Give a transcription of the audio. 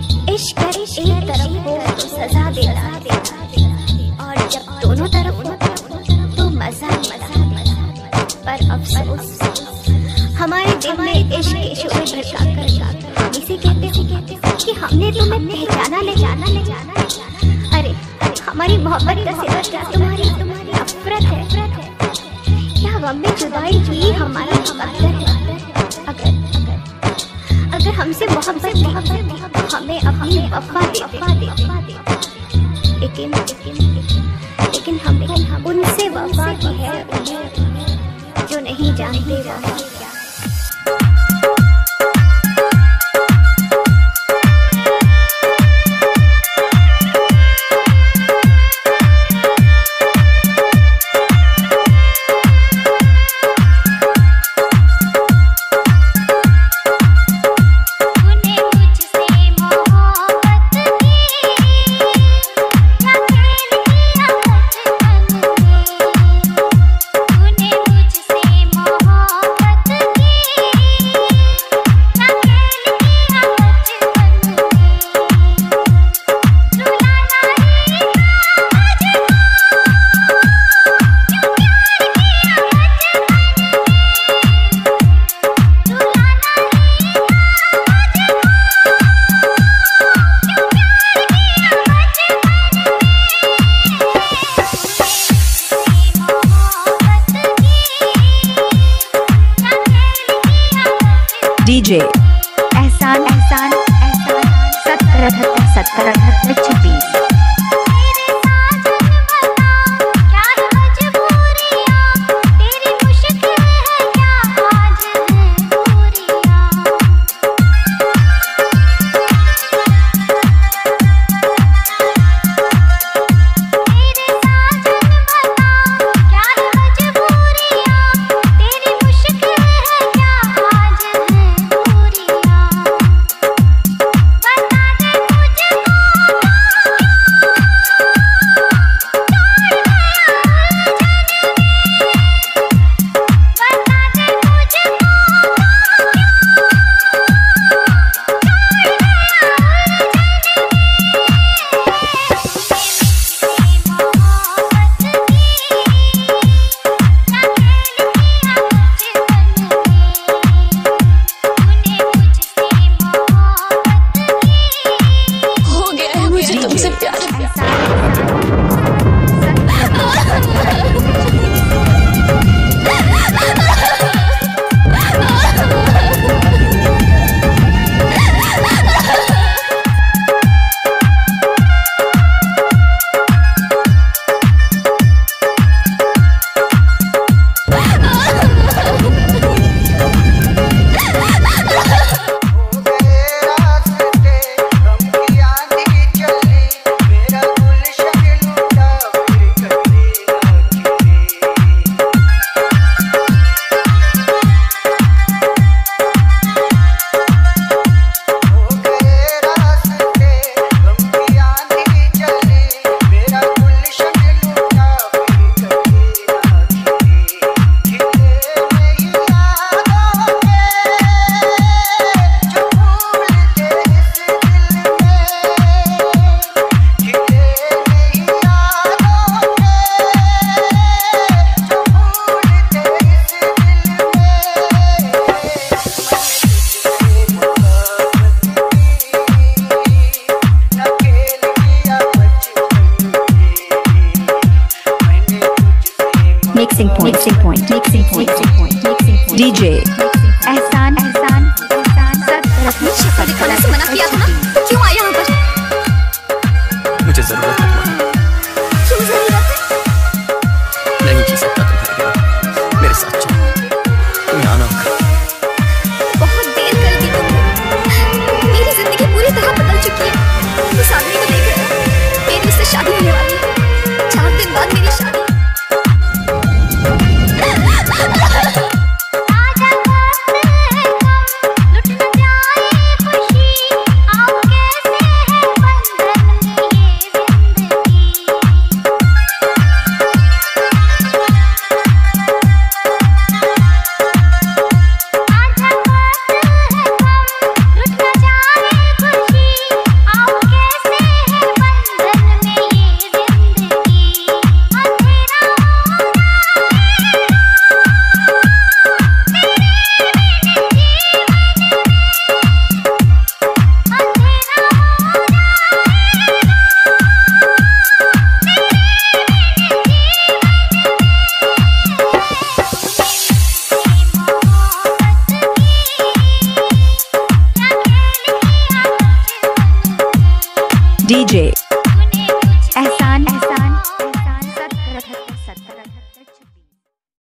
इश्क एक तरफ हो तो सजा देता, और जब दोनों तरफ हो तो मजा मजा। पर अफसोस हमारे दिल में इश्क के शोर भड़का कर इसे कहते हो कि हमने तुम्हें पहचाना ले जाना। अरे हमारी मोहब्बत का सिवा क्या तुम्हारी नफरत है? क्या गम में जुदाई ही हमारा मुकद्दर है? अगर हमसे मोहब्बत तो हमें अपनी वफा दे। लेकिन हमको उनसे वफा की है जो नहीं जानते वफा क्या। तूने मुझसे मोहब्बत DJ